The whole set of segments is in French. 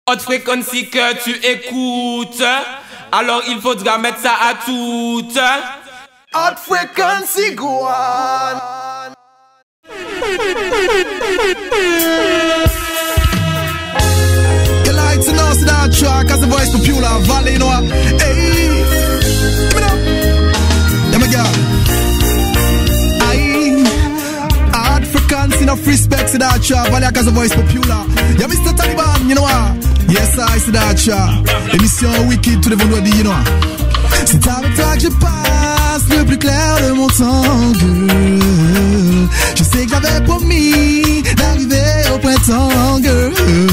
Haute fréquence que tu écoutes, alors il faudra mettre ça à toutes. Haute fréquence Guan. You like to know that track as the voice popular Valley, you know. Hey, give me up. Yeah, my girl. Haute fréquence, enough respect to that track Valley as the voice popular. Yeah, Mr. Taliban, you know what? Yes, I see that track. Émission Wicked tous les vendredis, you know. C'est avec toi que je passe le plus clair de mon temps, girl. Je sais que j'avais promis d'arriver au printemps, girl.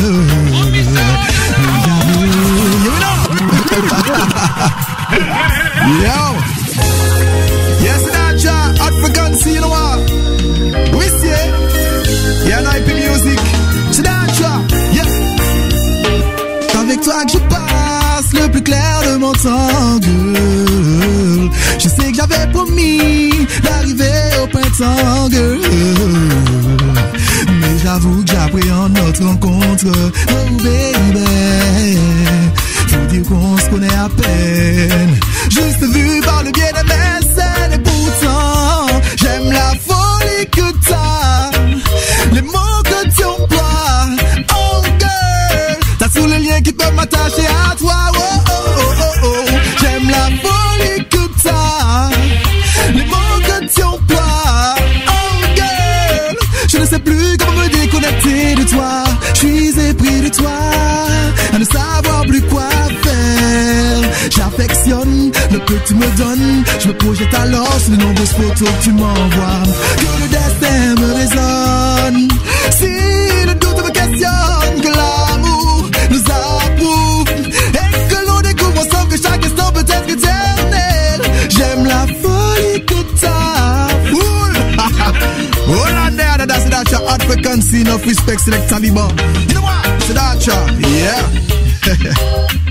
Yo, yes, that's hot frequency, you know what? We see it. Yeah, IP music. C'est that's yeah. C'est avec toi que je passe le plus clair de mon temps, girl. Je sais que j'avais promis d'arriver au printemps, girl. Mais j'avoue que j'appréhende notre rencontre, oh baby. Faut dire qu'on se connaît à peine, juste vu par le biais de mes scènes. Et pourtant, j'aime la folie que t'as, les mots que tu emploies, oh girl. T'as tous les liens qui peuvent m'attacher à toi, oh oh oh oh oh. J'aime la folie que t'as, les mots que tu emploies, oh girl. Je ne sais plus comment me déconnecter de toi, je suis épris de toi, à ne savoir plus quoi faire. J'affectionne le peu que tu me donnes, je me projette alors sur les nombreuses photos que tu m'envoies. Que le destin me résonne, si le doute me questionne, que l'amour nous approuve et que l'on découvre ensemble que chaque instant peut être éternel. J'aime la folie que t'as. Oh la merde, that's that your hot frequency, enough respect, select Taliban. You know what? C'est that, yeah.